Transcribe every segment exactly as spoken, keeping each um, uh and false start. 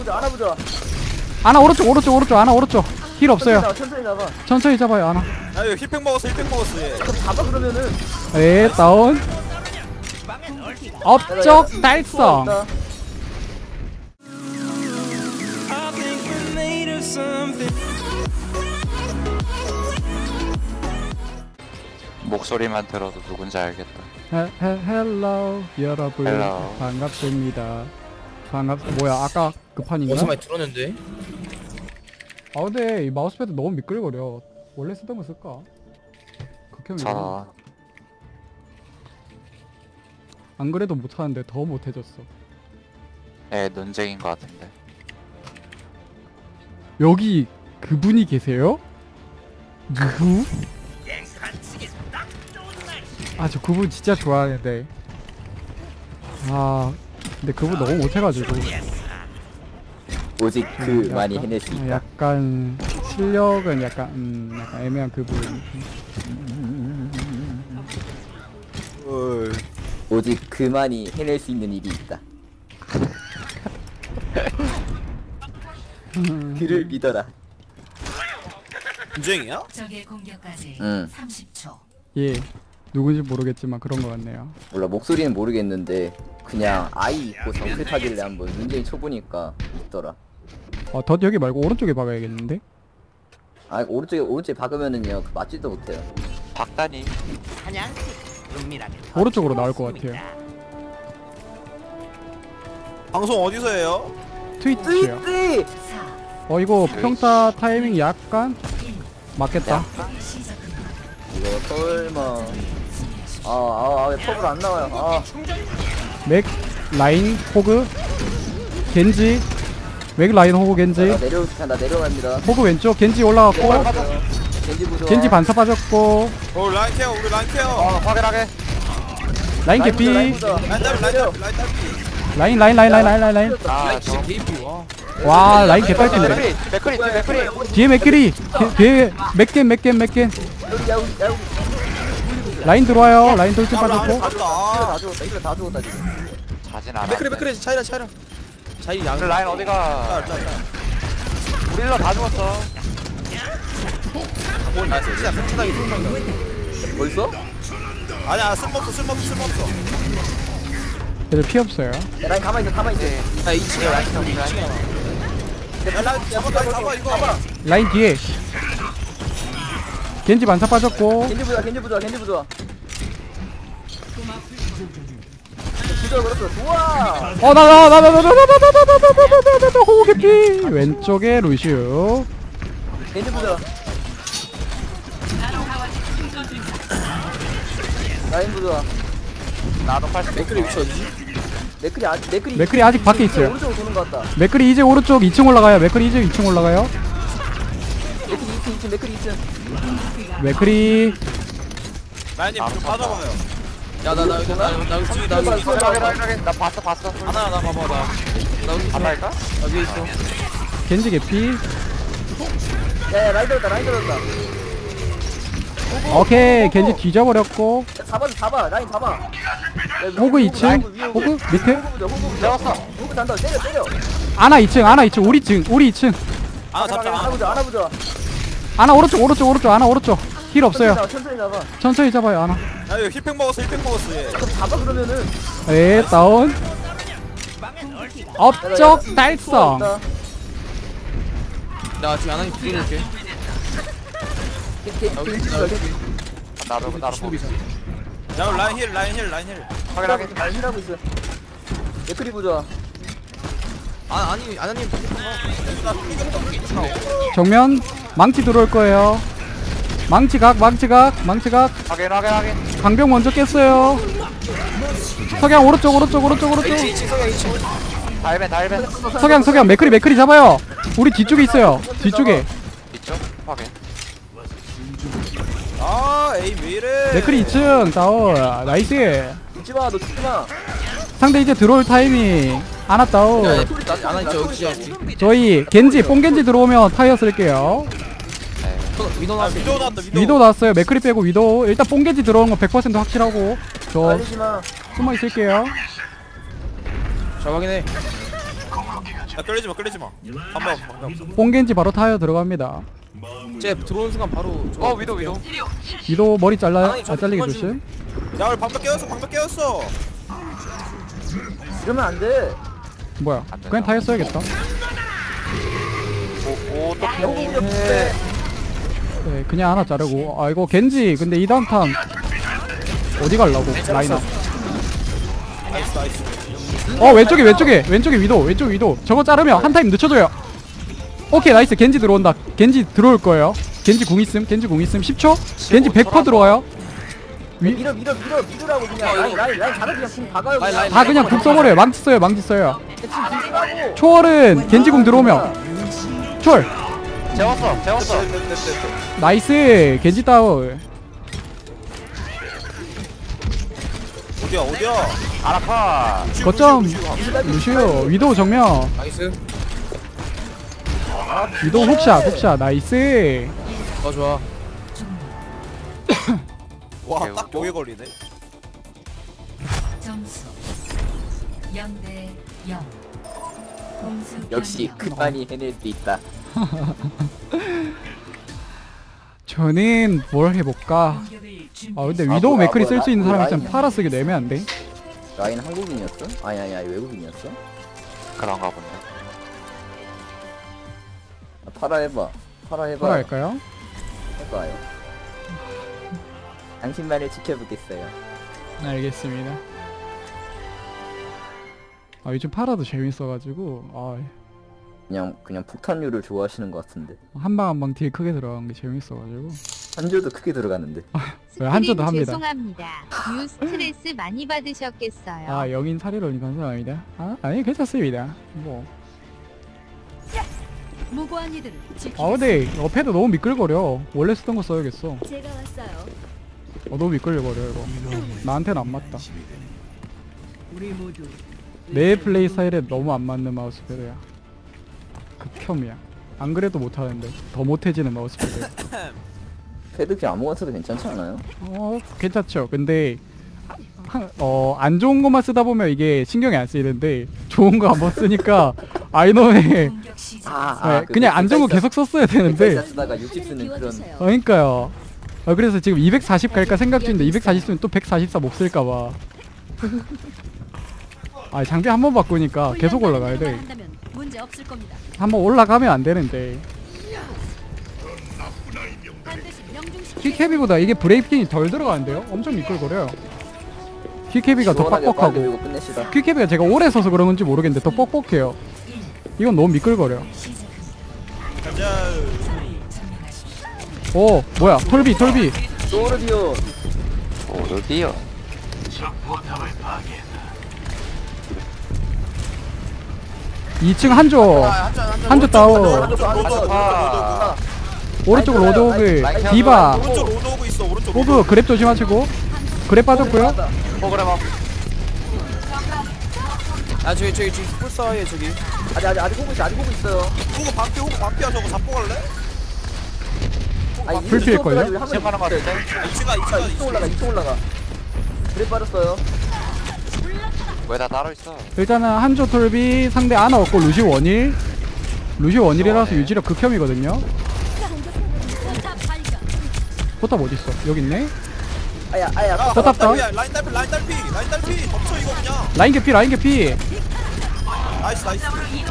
보자 하나 보자. 아나 오른쪽 오른쪽 오른쪽 아나 오른쪽 힐 없어요. 천천히 잡아. 천천히 잡아요 아나. 아 이거 힐팩 먹었어 힐팩 먹었어 얘. 그럼 잡아 그러면은. 에 다운. 업적 달성. 목소리만 들어도 누군지 알겠다. 헬 헬로 여러분 Hello. 반갑습니다. 반갑 뭐야 아까 그 판인가? 어디서 많이 들었는데? 아 근데 이 마우스패드 너무 미끌거려. 원래 쓰던 거 쓸까? 극혐이야. 자, 안 그래도 못하는데 더 못해졌어. 예, 논쟁인 것 같은데. 여기 그분이 계세요? 누구? 아 저 그분 진짜 좋아하는데. 아 근데 그분 너무 못해가지고. 오직 그 약간- 많이 해낼 수 어, 있다. 약간 실력은 약간 음 약간 애매한 그분. 어이. 오직 그만이 해낼 수 있는 일이 있다. 그를 믿어라. 논쟁이야? 적의 공격까지 응. 삼십 초. 예 누군지 모르겠지만 그런 것 같네요. 몰라 목소리는 모르겠는데 그냥 아이 있고 정크 타길래 한번 눈쟁이 쳐보니까 있더라. 어 덧 여기 말고 오른쪽에 박아야겠는데? 아 오른쪽에 오른쪽에 박으면은요 그 맞지도 못해요. 박다니. 오른쪽으로 나올 것 같아요. 방송 어디서 해요? 트위치요. 띠! 어 이거 평타 타이밍 약간 맞겠다. 이거 설마 아아아 톱을 안 나와요. 아 맥 라인 호그 겐지 맥 라인 호그 겐지 나 내려 나 내려갑니다. 호그 왼쪽 겐지 올라갔고 겐지 부조. 겐지 반사 빠졌고 어 라인 케어 우리 라인 케어. 어, 확인하게. 라인 개피 라인 잡 라인 잡 라인 잡. 라인 라인 라인 라인 라인 라인 라인 아, 저. 와 라인 개딸핀데 맥크리, 맥크리, 맥크리. 뒤에 맥끼리 뒤에 맥겐 맥겐 맥겐 라인 들어와요 라인 돌진 빠졌고 이거 다 죽었다. 이거 다 죽었다 지금. 자진 않아. 맥크리 맥크리 차이라 차이라. 차이 양. 우리 라인 어디가? 우리 일러 다 죽었어. 아 진짜 팽창하게 팽창다. 벌써? 아니야 쓸모없어 쓸모없어 쓸모없어. 얘들 피 없어요. 야, 라인 가만히 있어 가만히 있어. 네. 나 이 층에 라인 층에 라인. 야 라인 잡아 라인 잡아 이거. 라인 뒤에 겐지 반사 빠졌고 겐지 부조 겐지 부조 겐지 부조. 부조 그렇어. 좋아. 어 나 나 나 나 나 나 나 나 나 나 나 나 나 호그 개피 왼쪽에 루시우 겐지 부조. 라인 부조. 나도 팔십. 맥크리 위치 어디지? 맥클이 아직 맥클이 맥클이 아직 밖에 있어요. 오른쪽으로 도는 것 같다. 맥크리 이제 오른쪽 이 층 올라가요. 맥크리 이제 이 층 올라가요. 맥클이 이 층 이 층 맥클이 이 층. 맥크리 라인님 좀 빠져봐요. 야나나 여기 나나 여기 뒤에 나 여기 빨리, 빨리, 확인, 확인, 확인. 나 봤어, 봤어. 하나 나 봐봐 나. 나 여기 안 할까? 나 위에 있어. 겐지 개피 야야 라인 들었다 라인 들었다. 오케이 겐지 뒤져버렸고 야, 잡아 잡아 라인 잡아. 야, 호그 이 층 라인 위에 호그 밑에 호그 부조 호그 부조. 세웠어. 호그 잔다 때려 때려. 아나 이 층 아나 이 층 우리 층 우리 이 층 아 잡자. 하나 부조 하나 부조. 아나 오른쪽 오른쪽 오른쪽 아나 오른쪽 힐 없어요. 천천히 잡아. 천천히 잡아요 아나. 야 이거 힐팩 먹었어 힐팩 먹었어 얘. 그럼 잡아 그러면은. 에 다운 업적 달성. 나 지금 하나님 부려놓을게. 나도, 나도 보고 있어. 야 라인 힐 라인 힐 라인 힐. 확인하게. 말실하고 있어. 맥클이 부조. 아 아니 아나님 정면 망치 들어올 거예요. 망치각 망치각 망치각 확인, 확인, 확인. 방벽 먼저 깼어요. 석양 오른쪽 오른쪽 오른쪽 오른쪽 이 층 성향 이 층. 달벤, 달벤. 석양 석양 맥크리 맥크리 잡아요. 우리 뒤쪽에 있어요. 뒤쪽에 있죠? 확인. 아 에이 왜 이래. 맥크리 이 층 다운 나이스. 죽지 마, 너 죽지 마. 상대 이제 들어올 타이밍 하나 다운. 야 아나님 저 여기 여기. 저희 겐지 뽕겐지 들어오면 타이어 쓸게요. 위너 아 나왔어. 위도우 나왔다 위도우. 위도 나왔어요. 맥크리 빼고 위도 일단 뽕겐지 들어오는 거 백 퍼센트 확실하고 저 말리지 마. 숨어 있을게요. 자 확인해. 야 끌리지 마 끌리지 마. 한번 방금. 뽕겐지 바로 타요 들어갑니다. 쟤 들어오는 순간 바로 저 어 위도 위도. 위도 머리 잘라요. 아니, 아 저기 잘리기 그만 조심. 야 우리 방벽 깨웠어 방벽 깨웠어. 이러면 안 돼. 뭐야? 안 그냥 다 했어야겠다. 오또 영웅이 없대. 네, 그냥 하나 자르고. 아 이거 겐지 근데 이 다음 턴 어디 갈라고? 라이나. 나이스 나이스. 어 왼쪽에 왼쪽에 왼쪽에 위도 왼쪽 위도. 저거 자르면 한 타임 늦춰줘요. 오케이 나이스. 겐지 들어온다. 겐지 들어올 거예요. 겐지 궁 있음. 겐지 궁 있음. 십 초. 겐지 백 퍼센트 들어와요. 위, 밀어 밀어 밀어 밀으라고 그냥 라인 라인 라인 잘하 그냥 지금 박아요. 라인, 라인, 다 그냥 궁 써버려요. 망치 써요. 망치 써요. 밀으라고. 초월은 겐지 궁 들어오면 초월. 재웠어 재웠어. 나이스. 겐지 다운. 어디야 어디야. 아라파. 거점 루시오. 위도 정면. 나이스. 위도 훅샷 훅샷. 나이스. 좋아 좋아. 와딱 여기 걸리네. 점수 영 대 영. 공수 역시 그만이 해낼 수 있다. 저는 뭘 해볼까? 공격을 아 근데 준비. 위도우 뭐야, 맥크리 쓸 뭐야, 수 있는 사람 라인. 있으면 팔아 쓰기도 애매한데. 라인 한국인이었어? 아니 아니 아니 외국인이었어? 그런가 본데. 아, 팔아 해봐. 팔아 해봐. 팔아 할까요? 해봐요. 당신만을 지켜보겠어요. 알겠습니다. 아 요즘 팔아도 재밌어가지고 아, 그냥 그냥 폭탄류를 좋아하시는 것 같은데. 한 방 한 방 딜 크게 들어간 게 재밌어가지고. 한줄도 크게 들어가는데. 왜 한조도 합니다. 죄송합니다. 유 스트레스 많이 받으셨겠어요. 아 영인 사리로니 감사합니다. 아 아니 괜찮습니다. 뭐. 무고한 이들을 지키겠습니다. 아 근데 어패도 너무 미끌거려. 원래 쓰던 거 써야겠어. 제가 왔어요. 어 너무 미끌거려 이거. 나한테는 안 맞다. 우리 모두 내 플레이 스타일에 너무 안 맞는 마우스패드야. 극혐이야. 안 그래도 못하는데 더 못해지는 마우스패드. 패드 그냥 아무거나 써도 괜찮지 않아요? 어 괜찮죠. 근데 어 안 좋은 것만 쓰다 보면 이게 신경이 안 쓰이는데 좋은 거 한번 쓰니까 아이놈의 공격 시작. 아, 네, 그냥 안 좋은 거 계속 썼어야 되는데. 쓰다가 육십 쓰는 그런. 그러니까요. 아, 그래서 지금 이백사십 갈까 생각 중인데 이백사십 쓰면 또 백사십사 못 쓸까봐. 아 장비 한 번 바꾸니까 계속 올라가야 돼. 한다면 문제 없을 겁니다. 한번 올라가면 안 되는데. 반드시 명중시키겠습니다. 킥캐비보다 이게 브레이킹이 덜 들어가는데요? 엄청 미끌거려요. 킥캐비가 더 시원하게 뻑뻑하고. 빨리 밀고 끝내시다. 킥캐비가 제가 오래 써서 그런 건지 모르겠는데 더 뻑뻑해요. 이건 너무 미끌거려. 가자. 오 뭐야 톨비 톨비. 소르디오. 오르디오. 이 층 한조 한조 다운. 아라파. 오른쪽 로드오그 디바 오른쪽 로드 오고 있어 오른쪽. 호그 그랩 조심하시고. 그랩 빠졌고요. 어 그래 막. 아 저기 저기 저기 풀사이에 저기. 아직 아직 아직 호구 있어 아직 호구 있어요. 호구 반피 호구 반피야 저거 잡고 갈래? 아니 불필걸요? 시작하는 거 같은데. 이층아 이층아 이 층 올라가 이 층 올라가. 그래 빠졌어요. 왜 다 따로 있어? 일단은 한조 톨비 상대 아나 없고 루시 원일. 루시 원일이라서 유지력 극혐이거든요. 포탑 어딨어? 여기 있네. 아야 아야. 야, 포탑 다운. 라인 딸피, 라인 딸피 라인 딸피 라인 딸피 덮쳐 이거 그냥. 라인 개피 라인 개피. 나이스 나이스.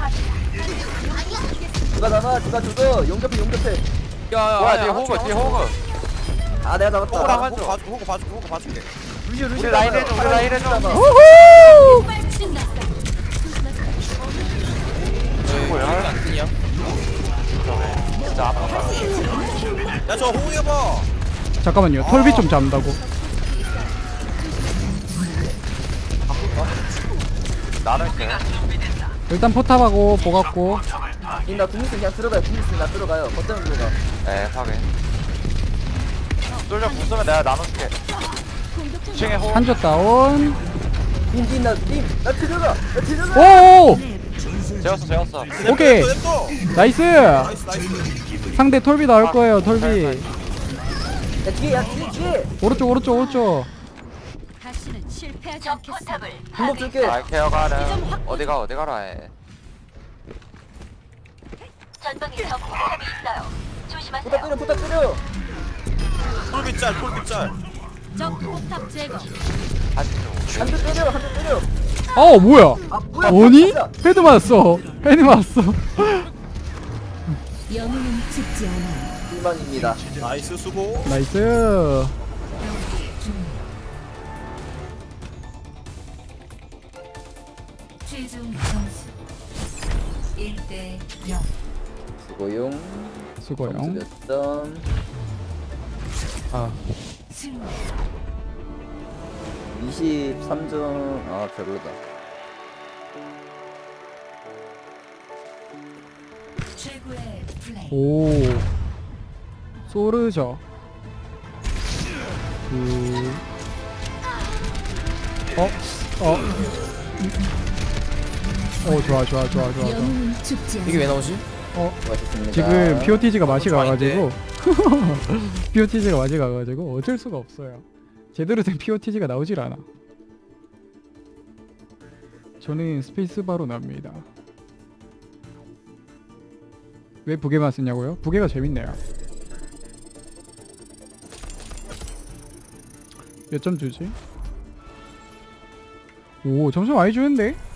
누가 나가 누가 죽어. 용접해 용접해. 야야. 뭐야 뒤에 호그 뒤에 호그. 아 내가 잡았다. 호구랑 호구 봐줄게 호구 봐줄게 호구 봐줄게. 루시 루시. 우리 라인 해줘, 우리 라인 해줘. 뭐야? 안 뜨냐? 진짜 아파. 야저 호구 해봐. 잠깐만요. 톨비 좀 잡는다고. 나눠 있어요. 일단 포탑하고 보갖고. 나 국민스 그냥 들어가요. 국민스 나 들어가요. 거점 들어가. 네 확인. 솔저 부수면 내가 나눠줄게. 이 층에 호그. 한조 다운. 인진 나팀나 들어가. 나 들어가. 오! 재웠어 재웠어. 오케이. 냅둬, 냅둬. 나이스. 나이스 나이스. 상대 톨비 나올 거예요. 톨비. 야 뒤에 야 뒤에 뒤에. 오른쪽 오른쪽 오른쪽. 다시는 실패하지 않겠습니다. 공법 줄게. 아 케어가는 어디가 어디 가라 해. 부탁 때려 부탁 때려. 폴빗 짤 폴빗 짤. 적 포탑 제거. 한 대 때려 한 대 때려. 어 뭐야? 아 뭐야? 아니? 진짜. 헤드 맞았어. 헤드 맞았어. 영웅은 죽지 않아. 불만입니다. 나이스 수고. 나이스. 최종 점수 일 대 영. 수고용. 수고요. 몇 점? 아 승리. 이십삼 점. 아 별로다. 최고의 플레이. 오. 소르죠. 그. 어? 어? 어 좋아 좋아 좋아 좋아 좋아. 영웅은 죽지 않아. 이게 왜 나오지? 어 수고하셨습니다. 지금 피오티지가 맛이 좋아인데. 가가지고 피오티지가 맛이 가가지고 어쩔 수가 없어요. 제대로 된 피오티지가 나오질 않아. 저는 스페이스바로 납니다. 왜 부계만 쓰냐고요? 부계가 재밌네요. 몇 점 주지? 오 점수 많이 주는데?